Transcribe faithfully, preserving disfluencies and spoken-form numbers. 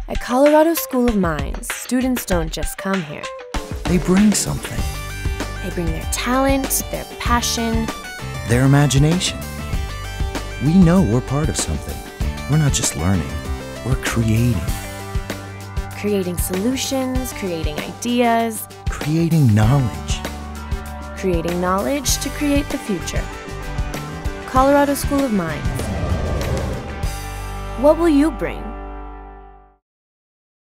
At Colorado School of Mines, students don't just come here. They bring something. They bring their talent, their passion, their imagination. We know we're part of something. We're not just learning, we're creating. Creating solutions, creating ideas. Creating knowledge. Creating knowledge to create the future. Colorado School of Mines. What will you bring?